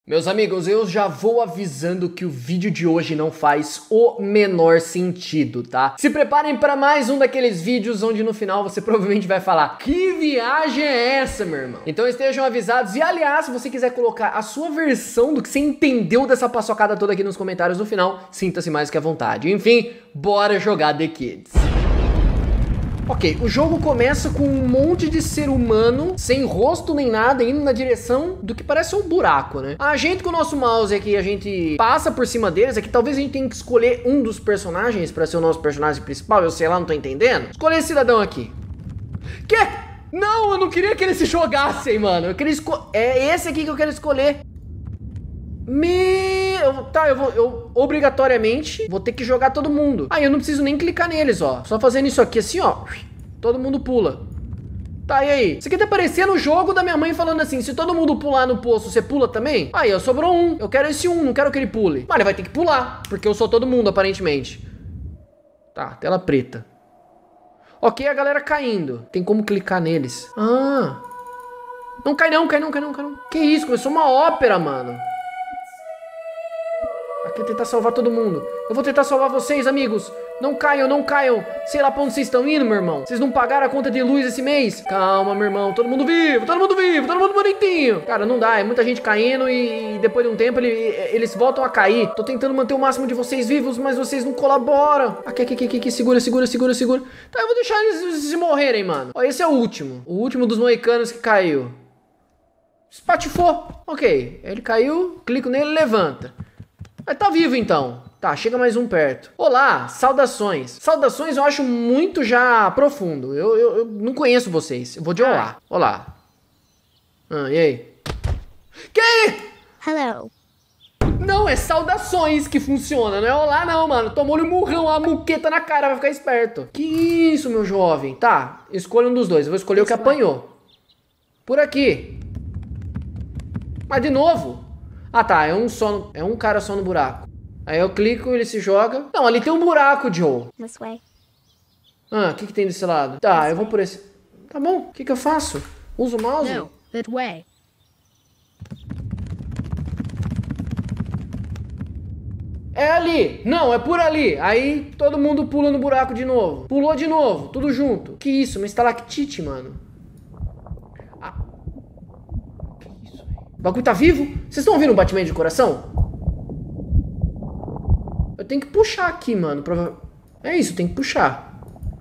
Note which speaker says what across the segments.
Speaker 1: Meus amigos, eu já vou avisando que o vídeo de hoje não faz o menor sentido, tá? Se preparem para mais um daqueles vídeos onde no final você provavelmente vai falar: que viagem é essa, meu irmão? Então estejam avisados e, aliás, se você quiser colocar a sua versão do que você entendeu dessa paçocada toda aqui nos comentários no final, sinta-se mais que à vontade. Enfim, bora jogar The Kids. Ok, o jogo começa com um monte de ser humano, sem rosto nem nada, indo na direção do que parece um buraco, né? A gente com o nosso mouse aqui, a gente passa por cima deles, aqui talvez a gente tenha que escolher um dos personagens pra ser o nosso personagem principal, eu sei lá, não tô entendendo. Escolher esse cidadão aqui. Que? Não, eu não queria que eles se jogassem, mano. Eu queria é esse aqui que eu quero escolher. Eu obrigatoriamente vou ter que jogar todo mundo. Aí eu não preciso nem clicar neles, ó. Só fazendo isso aqui assim, ó. Todo mundo pula. Tá, e aí? Isso aqui tá parecendo o jogo da minha mãe falando assim: se todo mundo pular no poço, você pula também? Aí, ó, sobrou um. Eu quero esse um, não quero que ele pule. Mas ele vai ter que pular, porque eu sou todo mundo, aparentemente. Tá, tela preta. Ok, a galera caindo. Tem como clicar neles. Ah. Não cai não, cai não, cai não, cai não. Que isso? Começou uma ópera, mano. Aqui tentar salvar todo mundo. Eu vou tentar salvar vocês, amigos. Não caiam, não caiam. Sei lá pra onde vocês estão indo, meu irmão. Vocês não pagaram a conta de luz esse mês? Calma, meu irmão. Todo mundo vivo, todo mundo vivo, todo mundo bonitinho. Cara, não dá. É muita gente caindo e depois de um tempo eles voltam a cair. Tô tentando manter o máximo de vocês vivos, mas vocês não colaboram. Aqui. Segura. Tá, eu vou deixar eles se morrerem, mano. Ó, esse é o último. O último dos moicanos que caiu. Espatifou. Ok. Ele caiu, clico nele e levanta. Mas tá vivo então. Tá, chega mais um perto. Olá, saudações. Saudações eu acho muito já profundo. Eu não conheço vocês. Eu vou de olá. Olá. E aí? Que?
Speaker 2: Hello.
Speaker 1: Não, é saudações que funciona. Não é olá não, mano. Tomou-lhe um murrão, a muqueta na cara, vai ficar esperto. Que isso, meu jovem. Tá, escolha um dos dois. Eu vou escolher o que apanhou. Por aqui. Mas de novo. Ah tá, é um cara só no buraco. Aí eu clico, ele se joga. Não, ali tem um buraco, Joe.
Speaker 2: This way.
Speaker 1: O que tem desse lado? Tá, eu vou por esse. Tá bom, o que eu faço? Uso o mouse?
Speaker 2: No, that way.
Speaker 1: É ali. Não, é por ali. Aí todo mundo pula no buraco de novo. Pulou de novo, tudo junto. Que isso, uma estalactite, mano. O bagulho tá vivo? Vocês estão ouvindo um batimento de coração? Eu tenho que puxar aqui, mano. É isso, tem que puxar.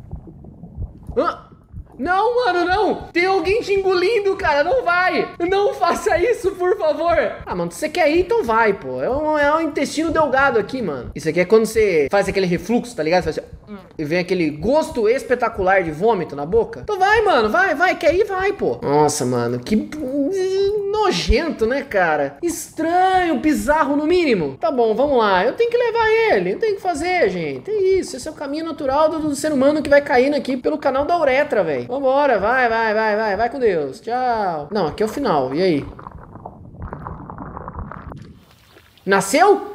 Speaker 1: Não, mano, não. Tem alguém te engolindo, cara. Não vai. Não faça isso, por favor. Ah, mano, se você quer ir, então vai, pô. É um intestino delgado aqui, mano. Isso aqui é quando você faz aquele refluxo, tá ligado? Você faz assim, e vem aquele gosto espetacular de vômito na boca. Então vai, mano, vai. Quer ir, vai, pô. Nossa, mano, que nojento, né, cara? Estranho, bizarro no mínimo. Tá bom, vamos lá. Eu tenho que levar ele. Eu tenho que fazer, gente. É isso. Esse é o caminho natural do ser humano que vai caindo aqui pelo canal da uretra, velho. Vambora, vai com Deus. Tchau. Não, aqui é o final. E aí? Nasceu?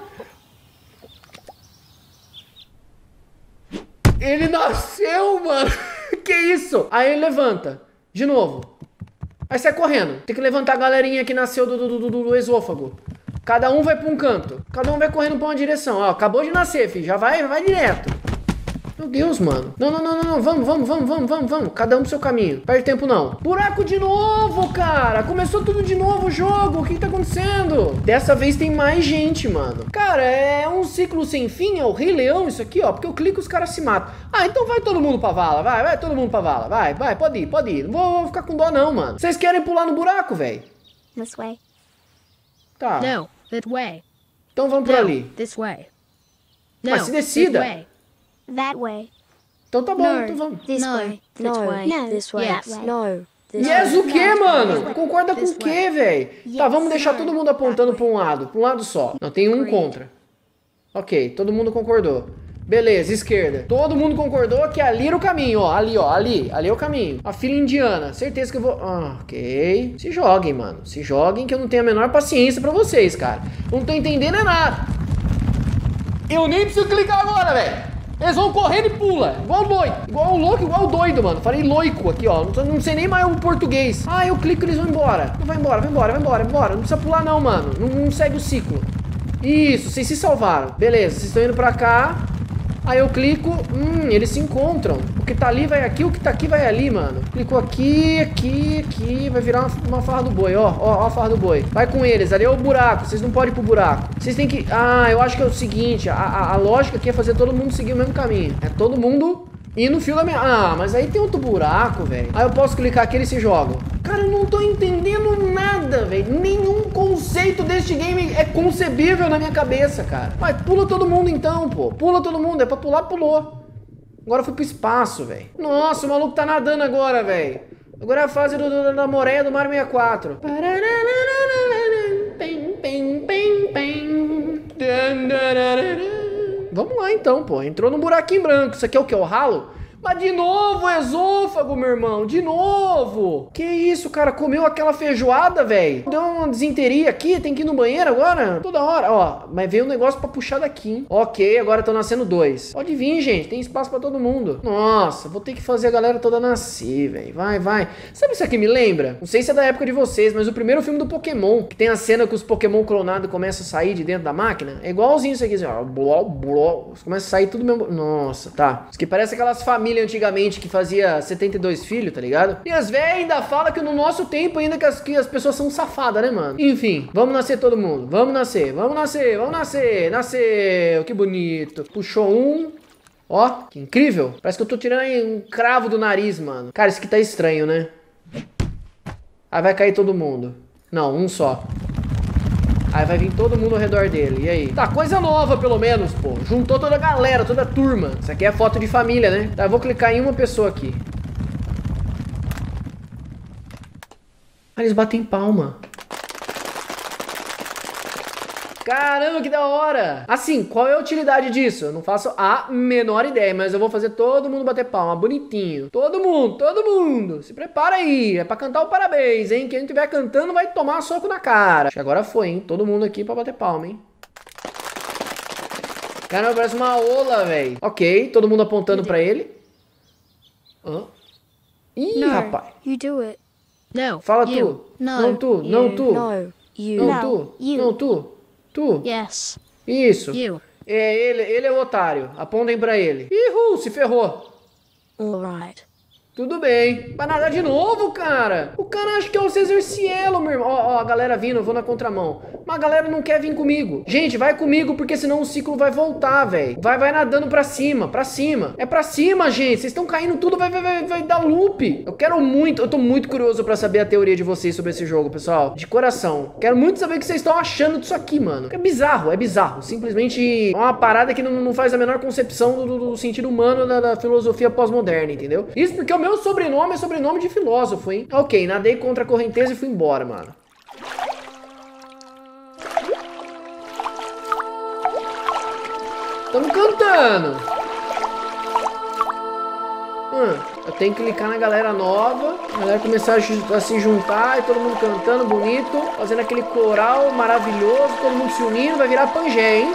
Speaker 1: Ele nasceu, mano. Que isso? Aí ele levanta. De novo. Aí sai correndo. Tem que levantar a galerinha que nasceu do esôfago. Cada um vai pra um canto. Cada um vai correndo pra uma direção. Ó, acabou de nascer, filho. Já vai direto. Meu Deus, mano. Não. Vamos. Cada um pro seu caminho. Perde tempo, não. Buraco de novo, cara. Começou tudo de novo o jogo. O que tá acontecendo? Dessa vez tem mais gente, mano. Cara, é um ciclo sem fim. É o Rei Leão isso aqui, ó. Porque eu clico e os caras se matam. Ah, então vai todo mundo pra vala. Vai todo mundo pra vala. Vai. Pode ir. Não vou ficar com dó, não, mano. Vocês querem pular no buraco, velho?
Speaker 2: This way.
Speaker 1: Tá.
Speaker 2: No, that way.
Speaker 1: Então vamos por ali.
Speaker 2: This way.
Speaker 1: Mas se decida.
Speaker 2: That way.
Speaker 1: Então tá bom, então vamos.
Speaker 2: This way. That way. No. This way. Yes. No.
Speaker 1: Yes, o que, mano? Concorda com o que, velho? Tá, vamos deixar todo mundo apontando pra um lado só. Não, tem um contra. Ok, todo mundo concordou. Beleza, esquerda. Todo mundo concordou que ali era o caminho, ó. Ali é o caminho. A fila indiana. Certeza que eu vou... ok. Se joguem, mano. Se joguem que eu não tenho a menor paciência pra vocês, cara. Não tô entendendo nada. Eu nem preciso clicar agora, velho. Eles vão correndo e pula, igual doido. Igual o louco, igual o doido, mano. Falei loico aqui, ó. Não sei nem mais o português. Ah, eu clico e eles vão embora. Vai embora, vai embora, vai embora, vai embora. Não precisa pular não, mano. Não segue o ciclo. Isso, vocês se salvaram. Beleza, vocês estão indo pra cá. Aí eu clico, eles se encontram. O que tá ali vai aqui, o que tá aqui vai ali, mano. Clicou aqui, aqui. Vai virar uma farra do boi, ó a farra do boi. Vai com eles, ali é o buraco, vocês não podem ir pro buraco. Vocês têm que... Ah, eu acho que é o seguinte, a lógica aqui é fazer todo mundo seguir o mesmo caminho. É todo mundo ir no fio da minha... Ah, mas aí tem outro buraco, velho. Aí eu posso clicar aqui e eles se jogam. Cara, eu não tô entendendo nada, velho. Nenhum conceito deste game é concebível na minha cabeça, cara. Mas pula todo mundo então, pô. Pula todo mundo. É pra pular, pulou. Agora eu fui pro espaço, velho. Nossa, o maluco tá nadando agora, velho. Agora é a fase da Moreia do Mario 64. Vamos lá então, pô. Entrou num buraquinho branco. Isso aqui é o que? O ralo? Mas de novo o esôfago, meu irmão. De novo. Que isso, cara? Comeu aquela feijoada, velho. Deu uma desinteria aqui. Tem que ir no banheiro agora? Toda hora. Ó, mas veio um negócio pra puxar daqui, hein? Ok, agora estão nascendo 2. Pode vir, gente. Tem espaço pra todo mundo. Nossa, vou ter que fazer a galera toda nascer, velho. Vai. Sabe isso aqui me lembra? Não sei se é da época de vocês, mas o primeiro filme do Pokémon, que tem a cena que os Pokémon clonados começam a sair de dentro da máquina. É igualzinho isso aqui, assim, ó. Começa a sair tudo mesmo. Nossa, tá. Isso que parece aquelas famílias antigamente que fazia 72 filhos, tá ligado? E as velhas ainda falam que no nosso tempo ainda que as pessoas são safadas, né, mano? Enfim, vamos nascer todo mundo. Vamos nascer. Nasceu, que bonito. Puxou um. Ó, que incrível. Parece que eu tô tirando um cravo do nariz, mano. Cara, isso aqui tá estranho, né? Aí vai cair todo mundo. Não, um só. Aí vai vir todo mundo ao redor dele. E aí? Tá, coisa nova pelo menos, pô. Juntou toda a galera, toda a turma. Isso aqui é foto de família, né? Tá, eu vou clicar em uma pessoa aqui. Ah, eles batem palma. Caramba, que da hora! Assim, qual é a utilidade disso? Eu não faço a menor ideia, mas eu vou fazer todo mundo bater palma, bonitinho. Todo mundo! Se prepara aí, é pra cantar o parabéns, hein? Quem estiver cantando vai tomar um soco na cara. Acho que agora foi, hein? Todo mundo aqui pra bater palma, hein? Caramba, parece uma ola, velho. Ok, todo mundo apontando pra ele. Ih,
Speaker 2: No,
Speaker 1: rapaz.
Speaker 2: you do it.
Speaker 3: No.
Speaker 1: Fala
Speaker 3: You.
Speaker 1: tu.
Speaker 2: No,
Speaker 1: Não tu, não
Speaker 2: you.
Speaker 1: tu.
Speaker 2: No, you.
Speaker 1: Não
Speaker 2: No,
Speaker 1: tu,
Speaker 2: you.
Speaker 1: não tu. Tu.
Speaker 3: Yes.
Speaker 1: Isso.
Speaker 3: You.
Speaker 1: É, ele é o otário. Apontem pra ele. Ih, se ferrou.
Speaker 2: Alright.
Speaker 1: Tudo bem. Vai nadar de novo, cara. O cara acha que é o César Cielo, meu irmão. Ó, a galera vindo, eu vou na contramão. Mas a galera não quer vir comigo. Gente, vai comigo, porque senão o ciclo vai voltar, velho. Vai nadando pra cima, pra cima. É pra cima, gente. Vocês estão caindo tudo, vai dar loop. Eu tô muito curioso pra saber a teoria de vocês sobre esse jogo, pessoal. De coração. Quero muito saber o que vocês estão achando disso aqui, mano. É bizarro. Simplesmente é uma parada que não faz a menor concepção do sentido humano da filosofia pós-moderna, entendeu? Isso porque o meu sobrenome é sobrenome de filósofo, hein? Ok, nadei contra a correnteza e fui embora, mano. Tamo cantando. Eu tenho que clicar na galera nova, a galera começar a se juntar e todo mundo cantando bonito, fazendo aquele coral maravilhoso, todo mundo se unindo, vai virar Pangé, hein?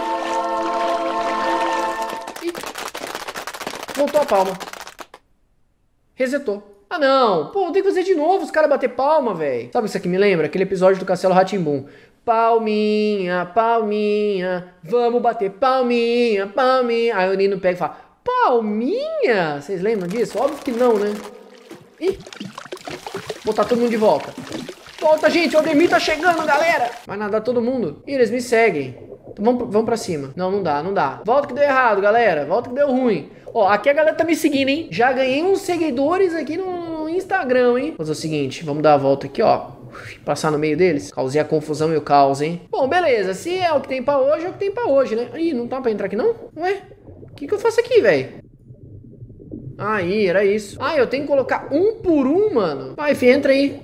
Speaker 1: Ih, voltou a palma. Resetou. Ah, não. Pô, tem que fazer de novo os caras bater palma, velho. Sabe o que isso aqui me lembra? Aquele episódio do Castelo Rá-Tim-Bum. Palminha, palminha, vamos bater palminha, palminha. Aí o Nino pega e fala, palminha? Vocês lembram disso? Óbvio que não, né? Ih, botar todo mundo de volta. Volta, gente, o Ademir tá chegando, galera. Vai nadar todo mundo. Ih, eles me seguem. Então vamos pra cima. Não dá. Volta que deu errado, galera. Volta que deu ruim. Ó, aqui a galera tá me seguindo, hein? Já ganhei uns seguidores aqui no Instagram, hein? Vou fazer o seguinte, vamos dar a volta aqui, ó. Passar no meio deles. Causei a confusão e o caos, hein? Bom, beleza. Se é o que tem pra hoje, é o que tem pra hoje, né? Ih, não tá pra entrar aqui, não? Ué? O que eu faço aqui, velho? Aí, era isso. Ah, eu tenho que colocar um por um, mano. Vai, fi, entra aí.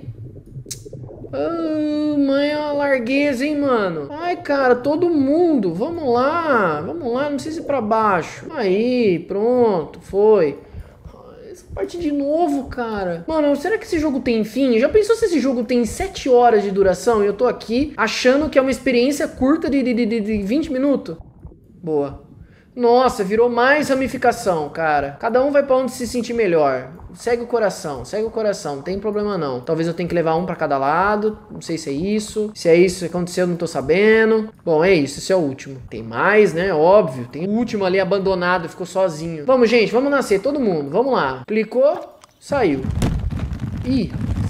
Speaker 1: Ah, mãe, é uma largueza, hein, mano? Ai, cara, todo mundo. Vamos lá, não precisa ir pra baixo. Aí, pronto, foi. Essa parte de novo, cara. Mano, será que esse jogo tem fim? Já pensou se esse jogo tem 7 horas de duração e eu tô aqui achando que é uma experiência curta de 20 minutos? Boa. Nossa, virou mais ramificação, cara. Cada um vai pra onde se sentir melhor. Segue o coração, não tem problema não. Talvez eu tenha que levar um pra cada lado, não sei se é isso. Se é isso que aconteceu, não tô sabendo. Bom, é isso, esse é o último. Tem mais, né? Óbvio, tem o último ali abandonado, ficou sozinho. Vamos, gente, vamos nascer, todo mundo, vamos lá. Clicou, saiu. Ih,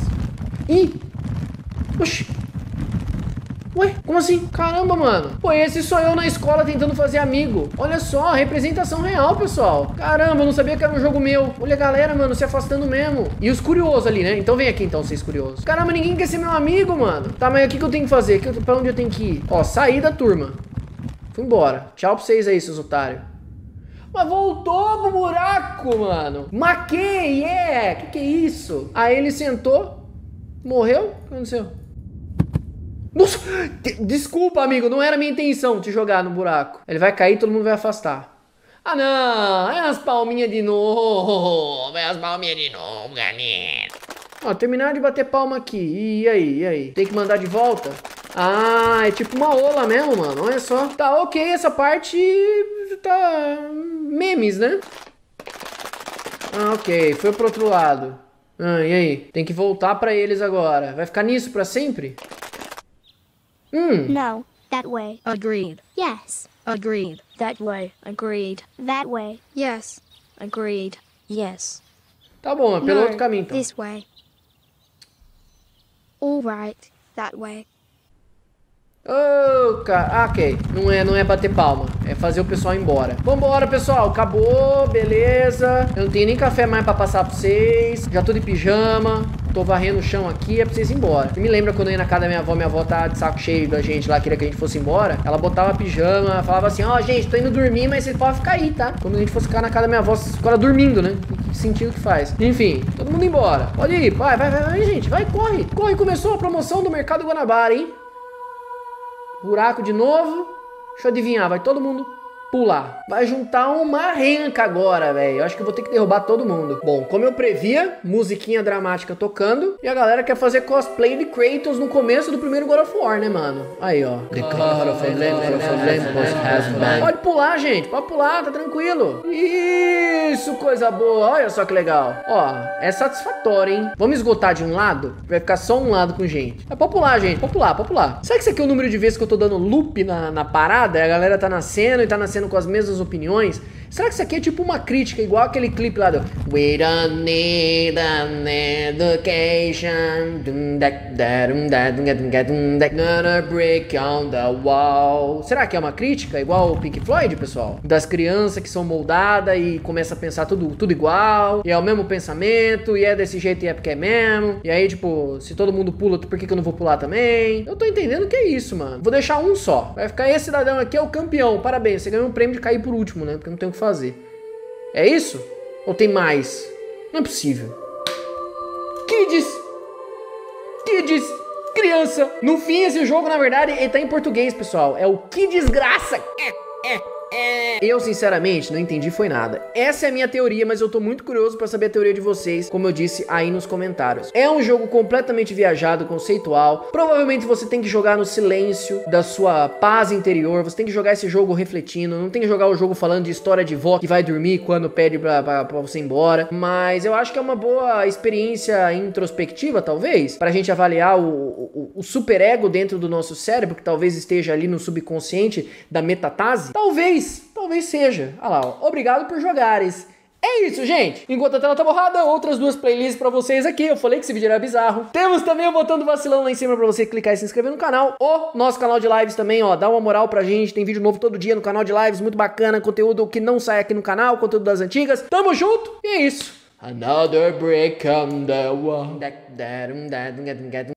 Speaker 1: oxi. Ué, como assim? Caramba, mano. Pô, esse sou eu na escola tentando fazer amigo. Olha só, representação real, pessoal. Caramba, eu não sabia que era um jogo meu. Olha a galera, mano, se afastando mesmo. E os curiosos ali, né? Então vem aqui, então, vocês curiosos. Caramba, ninguém quer ser meu amigo, mano. Tá, mas o que eu tenho que fazer? Pra onde eu tenho que ir? Ó, sair da turma. Fui embora. Tchau pra vocês aí, seus otários. Mas voltou pro buraco, mano. Maquei, que é isso? Aí ele sentou, morreu. O que aconteceu? Nossa, desculpa, amigo, não era minha intenção te jogar no buraco. Ele vai cair e todo mundo vai afastar. Ah, não, é as palminhas de novo, galera. Ó, terminaram de bater palma aqui, e aí? Tem que mandar de volta? Ah, é tipo uma ola mesmo, mano, olha só. Tá, ok, essa parte tá memes, né? Ah, ok, foi pro outro lado. Ah, e aí? Tem que voltar pra eles agora. Vai ficar nisso pra sempre?
Speaker 2: No, that way.
Speaker 3: Agreed.
Speaker 2: Yes.
Speaker 3: Agreed.
Speaker 2: That way.
Speaker 3: Agreed.
Speaker 2: That way.
Speaker 3: Yes. Agreed.
Speaker 2: Yes.
Speaker 1: Tá bom, é pelo
Speaker 2: No,
Speaker 1: outro caminho então.
Speaker 2: this way. All right. That way.
Speaker 1: Ô, cara, ok, não é bater palma, é fazer o pessoal ir embora. Vambora, pessoal, acabou, beleza. Eu não tenho nem café mais pra passar pra vocês. Já tô de pijama, tô varrendo o chão aqui, é pra vocês ir embora. E me lembra quando eu ia na casa da minha avó tá de saco cheio da gente lá, queria que a gente fosse embora. Ela botava pijama, falava assim, ó, gente, tô indo dormir, mas vocês podem ficar aí, tá? Quando a gente fosse ficar na casa da minha avó, ficou ela dormindo, né? Que sentido que faz. Enfim, todo mundo embora. Pode ir, vai, gente, vai, corre. Corre, começou a promoção do Mercado Guanabara, hein? Buraco de novo. Deixa eu adivinhar, vai todo mundo pular. Vai juntar uma renca agora, velho. Eu acho que eu vou ter que derrubar todo mundo. Bom, como eu previa, musiquinha dramática tocando. E a galera quer fazer cosplay de Kratos no começo do primeiro God of War, né, mano? Aí, ó. The God of Olympus has been. Pode pular, gente. Pode pular, tá tranquilo. Isso, coisa boa. Olha só que legal. Ó, é satisfatório, hein? Vamos esgotar de um lado? Vai ficar só um lado com gente. É, pode pular, gente. Pode pular, pode pular. Será que isso aqui é o número de vezes que eu tô dando loop na parada? E a galera tá nascendo e tá nascendo com as mesmas opiniões? Será que isso aqui é tipo uma crítica, igual aquele clipe lá do We don't need an education, gonna break on the wall. Será que é uma crítica, igual o Pink Floyd, pessoal? Das crianças que são moldadas e começam a pensar tudo igual, e é o mesmo pensamento, e é desse jeito e é porque é mesmo. E aí, tipo, se todo mundo pula, por que eu não vou pular também? Eu tô entendendo que é isso, mano. Vou deixar um só. Vai ficar esse cidadão aqui, é o campeão. Parabéns, você ganhou um prêmio de cair por último, né? Porque não tem o que fazer. É isso? Ou tem mais? Não é possível. Kids! Criança! No fim, esse jogo, na verdade, ele tá em português, pessoal. É o Que Desgraça! Eu, sinceramente, não entendi foi nada. Essa é a minha teoria, mas eu tô muito curioso pra saber a teoria de vocês, como eu disse aí nos comentários. É um jogo completamente viajado, conceitual. Provavelmente você tem que jogar no silêncio da sua paz interior. Você tem que jogar esse jogo refletindo. Não tem que jogar o jogo falando de história de vó que vai dormir quando pede pra você ir embora. Mas eu acho que é uma boa experiência introspectiva, talvez, pra gente avaliar o superego dentro do nosso cérebro, que talvez esteja ali no subconsciente da metatase. Talvez seja. Olha lá, ó. Obrigado por jogares. É isso, gente. Enquanto a tela tá borrada, outras duas playlists pra vocês aqui. Eu falei que esse vídeo era bizarro. Temos também o botão do vacilão lá em cima pra você clicar e se inscrever no canal. O nosso canal de lives também, ó. Dá uma moral pra gente. Tem vídeo novo todo dia no canal de lives. Muito bacana. Conteúdo que não sai aqui no canal. Conteúdo das antigas. Tamo junto. E é isso. Another break on the wall.